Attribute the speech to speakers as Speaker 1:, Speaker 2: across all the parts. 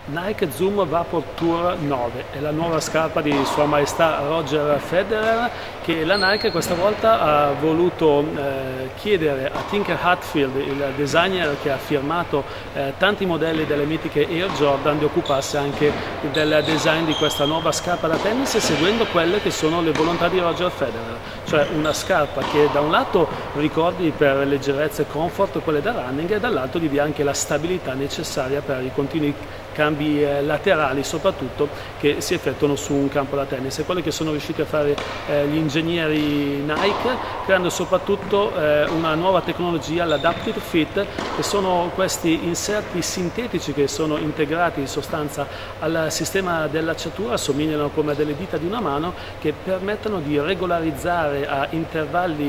Speaker 1: Nike Zoom Vapor Tour 9 è la nuova scarpa di Sua Maestà Roger Federer, che la Nike questa volta ha voluto chiedere a Tinker Hatfield, il designer che ha firmato tanti modelli delle mitiche Air Jordan, di occuparsi anche del design di questa nuova scarpa da tennis, seguendo quelle che sono le volontà di Roger Federer, cioè una scarpa che da un lato ricordi per leggerezza e comfort quelle da running, e dall'altro gli dia anche la stabilità necessaria per i continui cambi laterali, soprattutto, che si effettuano su un campo da tennis. E quello che sono riusciti a fare gli ingegneri Nike, creando soprattutto una nuova tecnologia, l'Adaptive Fit, che sono questi inserti sintetici che sono integrati in sostanza al sistema dell'acciatura, somigliano come a delle dita di una mano, che permettono di regolarizzare a intervalli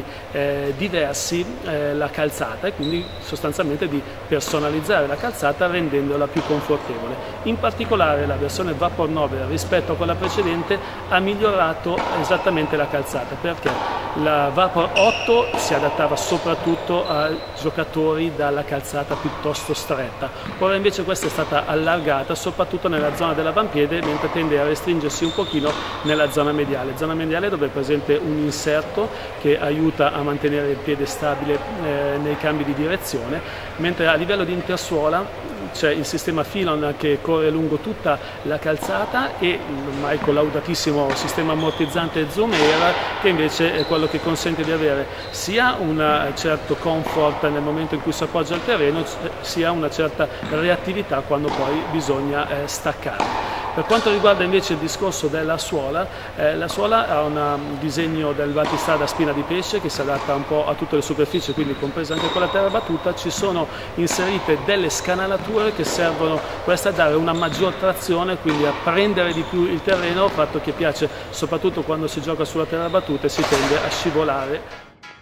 Speaker 1: diversi la calzata, e quindi sostanzialmente di personalizzare la calzata rendendola più confortevole. In particolare la versione Vapor 9 rispetto a quella precedente ha migliorato esattamente la calzata, perché la Vapor 8 si adattava soprattutto a giocatori dalla calzata piuttosto stretta, ora invece questa è stata allargata soprattutto nella zona dell'avampiede, mentre tende a restringersi un pochino nella zona mediale dove è presente un inserto che aiuta a mantenere il piede stabile nei cambi di direzione, mentre a livello di intersuola c'è il sistema Philon che corre lungo tutta la calzata, e il collaudatissimo sistema ammortizzante Zoom Air, che invece è quello che consente di avere sia un certo comfort nel momento in cui si appoggia al terreno, sia una certa reattività quando poi bisogna staccare. Per quanto riguarda invece il discorso della suola, la suola ha un disegno del battistrada a spina di pesce che si adatta un po' a tutte le superfici, quindi compresa anche quella a terra battuta. Ci sono inserite delle scanalature che servono questa a dare una maggior trazione, quindi a prendere di più il terreno, fatto che piace soprattutto quando si gioca sulla terra battuta e si tende a scivolare.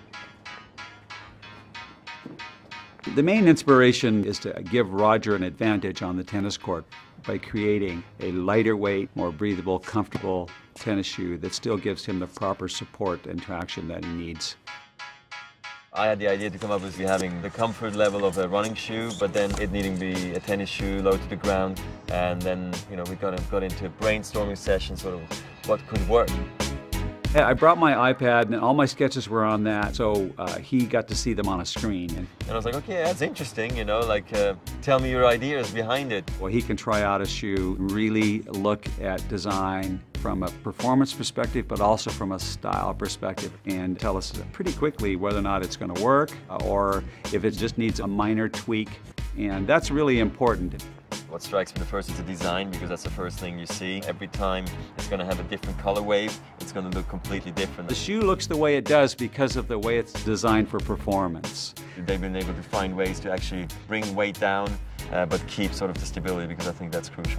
Speaker 2: The main inspiration is to give Roger an advantage on the tennis court by creating a lighter weight, more breathable, comfortable tennis shoe that still gives him the proper support and traction that he needs.
Speaker 3: I had the idea to come up with having the comfort level of a running shoe, but then it needing to be a tennis shoe low to the ground, and then we got into a brainstorming session, sort of what could work.
Speaker 2: I brought my iPad and all my sketches were on that, so he got to see them on a screen.
Speaker 3: And I was like, okay, that's interesting, tell me your ideas behind it.
Speaker 2: Well, he can try out a shoe, really look at design from a performance perspective, but also from a style perspective, and tell us pretty quickly whether or not it's going to work or if it just needs a minor tweak, and that's really important.
Speaker 3: What strikes me the first is the design, because that's the first thing you see. Every time it's going to have a different color wave, it's going to look completely different.
Speaker 2: The shoe looks the way it does because of the way it's designed for performance.
Speaker 3: They've been able to find ways to actually bring weight down, but keep sort of the stability, because I think that's crucial.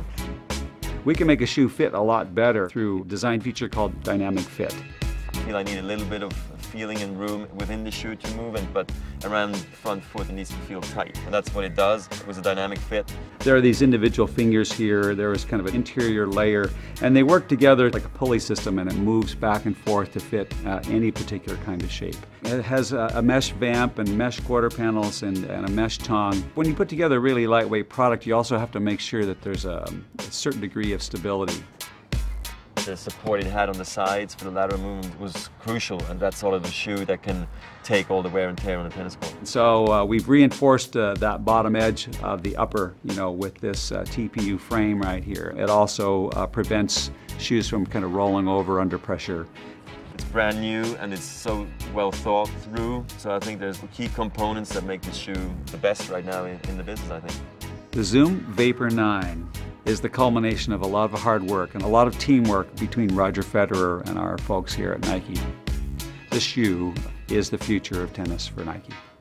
Speaker 2: We can make a shoe fit a lot better through a design feature called Dynamic Fit.
Speaker 3: I feel I need a little bit of feeling and room within the shoe to move, but around the front foot it needs to feel tight. And that's what it does with a Dynamic Fit.
Speaker 2: There are these individual fingers here, there is kind of an interior layer, and they work together like a pulley system, and it moves back and forth to fit any particular kind of shape. It has a mesh vamp and mesh quarter panels and a mesh tongue. When you put together a really lightweight product, you also have to make sure that there's a certain degree of stability.
Speaker 3: The support it had on the sides for the lateral movement was crucial, and that's sort of a shoe that can take all the wear and tear on the tennis court.
Speaker 2: So we've reinforced that bottom edge of the upper, with this TPU frame right here. It also prevents shoes from kind of rolling over under pressure.
Speaker 3: It's brand new and it's so well thought through, so I think there's key components that make this shoe the best right now in the business, I think.
Speaker 2: The Zoom Vapor 9 is the culmination of a lot of hard work and a lot of teamwork between Roger Federer and our folks here at Nike. This shoe is the future of tennis for Nike.